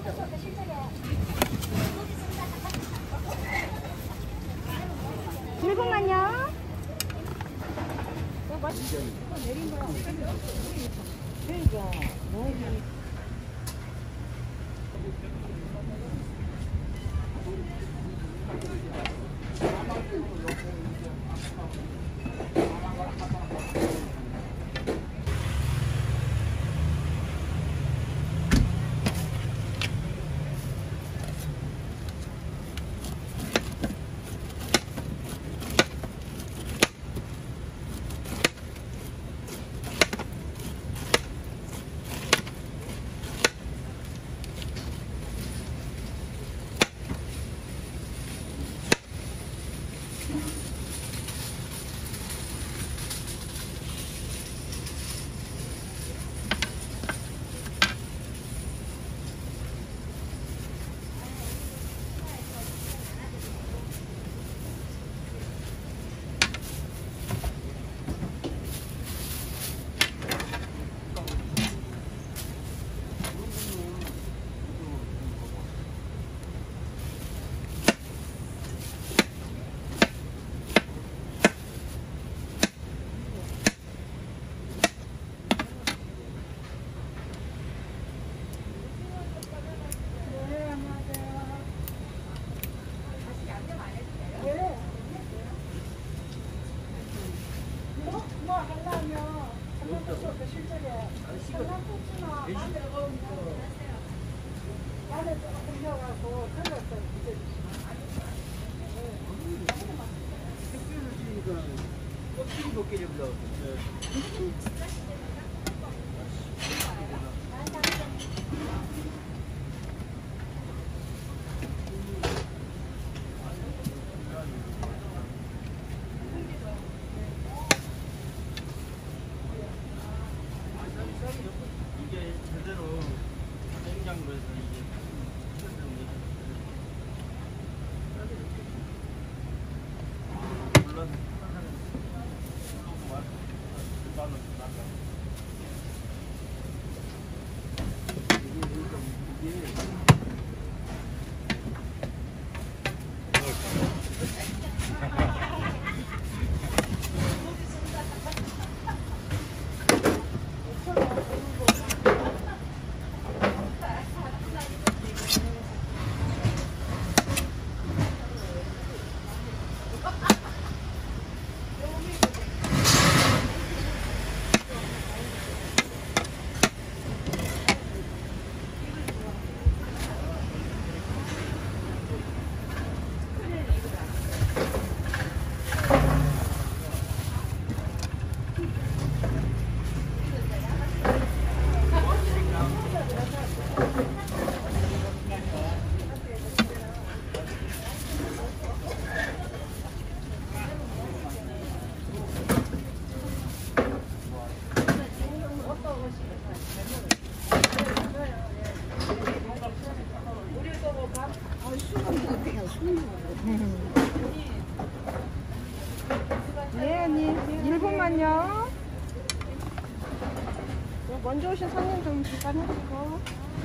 잠깐만요. 껍질이 몇 개 정도? 이게 제대로 냉장고에서 이게 물론 네, 언니. 1분만요. 먼저 오신 손님 좀 잠깐 해주고.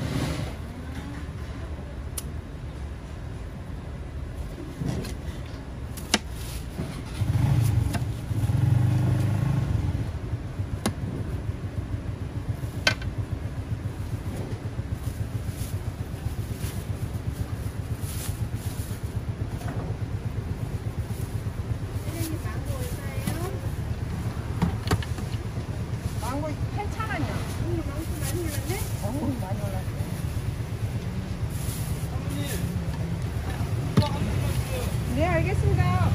망고 8,000원이요. 망고 많이 올랐네? 많이 올랐어요. 네, 알겠습니다.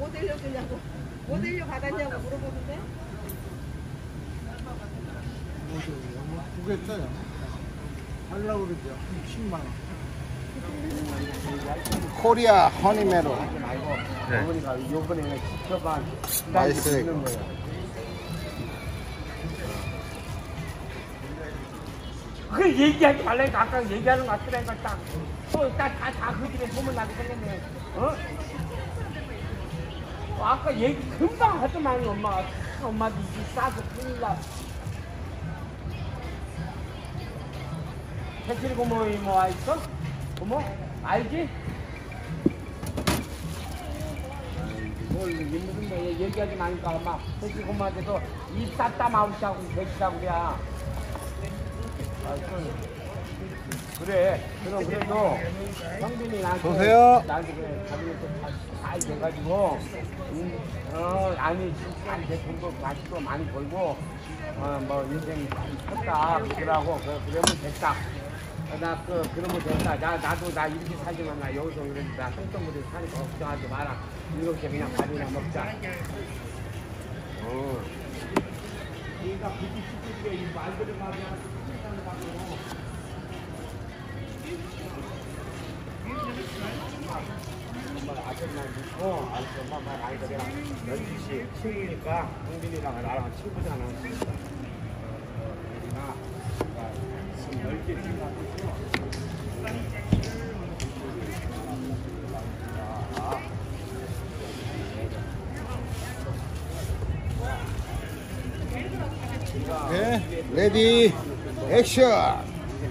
뭐 데려주냐고. 뭐 데려 받았냐고 물어보는데. 두개 짜요. 하려고 그러죠. 10만 원. 코리아 허니메로. 네. 어머니가 요번에 지켜봐 맛있어요. 있는 거예요. 그 얘기하지 말라니까 아까 얘기하는 거 같으라니까 딱또다그 집에 소문나게 생겼네. 어? 아까 얘기 금방 하더만 엄마가 엄마도 이제 싸서 큰일 나. 백필 고모이 뭐 와있어? 고모? 알지? 뭘 무슨 거 얘기하지 마니까 엄마 백필 고모한테도 입 쌌다 마우시하고 백시라고 그래. 그래. 그럼 그래도 형빈이 보세요. 나한테 그래 잘 돼가지고 아니 진짜 돈도 맛있고 많이 벌고 뭐 인생이 컸다 그러고 그러면 됐다. 그러면 됐다. 나도 이렇게 살지만 나 여기서 그랬는데 나 똥똥물에 사니까 걱정하지 마라. 이렇게 그냥 밥이나 먹자. 얘가 굳이 시키게 이 말들을 말이야. 엄마가 아들만 믿고 엄마 말 아니까 내가 12시 친구니까 형빈이랑 나랑 친구잖아. 우리나 지금 10개 친구하고 네, 레디, 액션.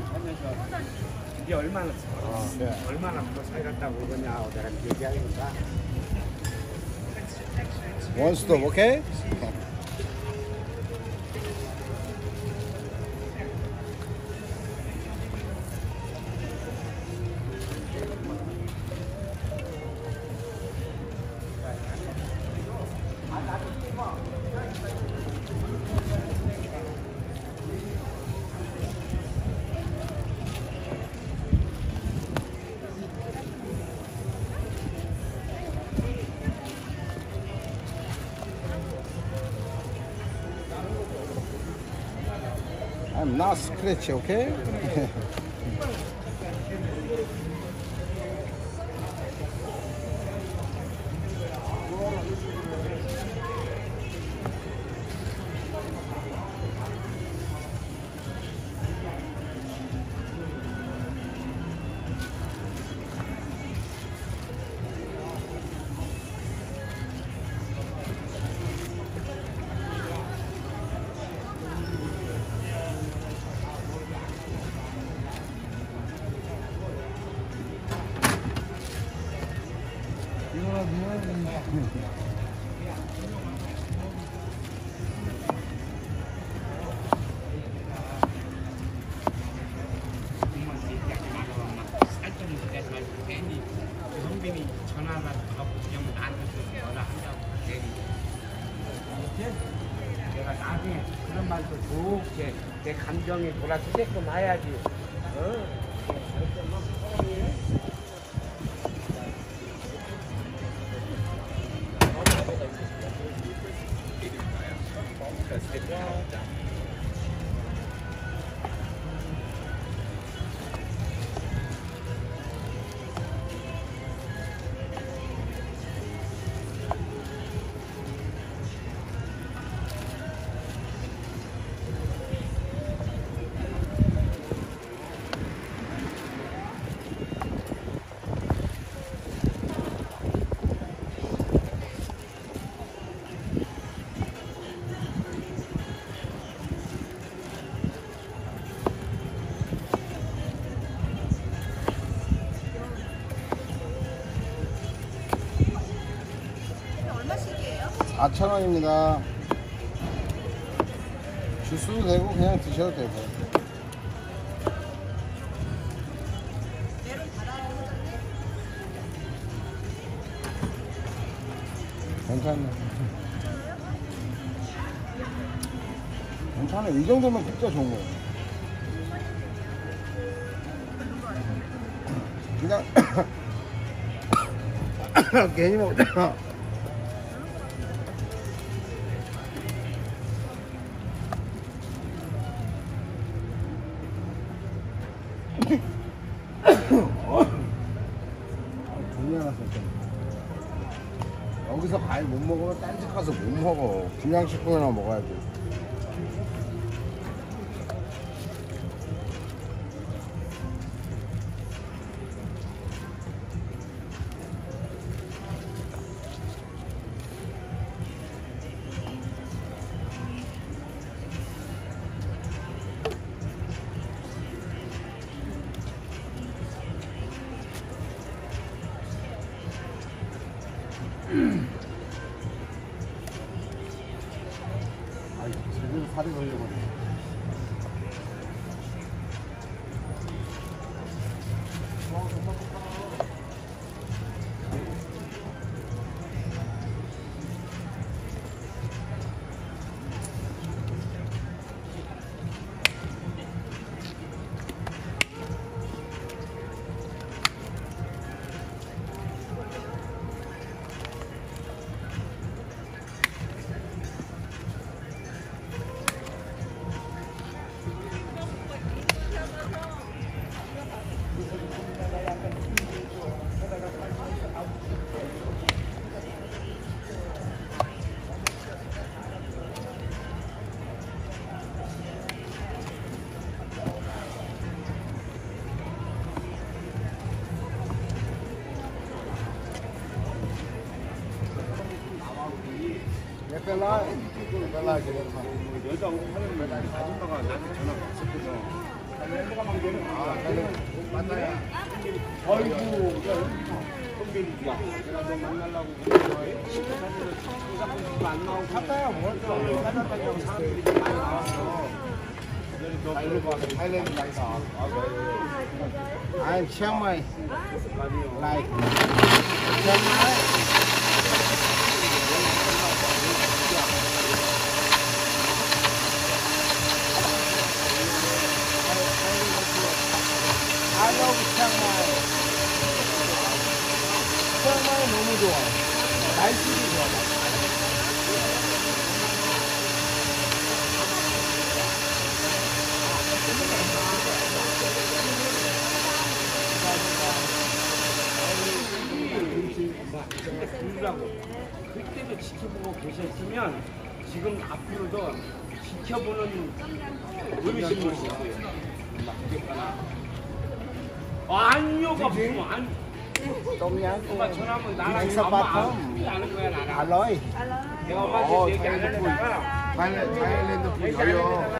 이게 얼마나 더 살겠다고 그러냐 내가 얘기하니까 원스톱, 오케이? I'm not scratch, okay? 형빈이 전화가 하고 그냥 나한테 전화 한다고 내가 나중에 그런 말도 좋게 내 감정이 돌아서게끔 해야지. 얼마씩이에요? 4,000원입니다. 주스도 되고 그냥 드셔도 되고. 괜찮네. 괜찮아. 이 정도면 진짜 좋은 거예요. 그냥 괜히 먹다가 너 딴 집 가서 못 먹어. 불량식품이나 먹어야지. 아이, 지금 살이 걸려버려. 빼라. 빼라. 여자 하는 매달 아줌마가 나한테 전화가 왔었거든. 아, 만나야. 어이구, 야, 내가 너 만나려고 그랬는데 식구 사진을 청사진도 안 나오고 갔다야 뭘 또. 사진다고 사람들이 많이 나왔어. 너 물어봐. 타일랜드 나이다. I'm Chiang Mai. Like. Chiang Mai. I love Chiang Mai. Chiang Mai 너무 좋아. 날씨도 좋아. 그러라고 그때도 지켜보고 계셨으면 지금 앞으로도 지켜보는 의미심을 있어요. 아니요가 무슨 아니 엄마 전화하면 나랑 Anh sắp 엄마 bắt không? 아는 거야 나랑 Aloy. 내가 엄마한테 얘기 안 하다가 타일랜드 불려요.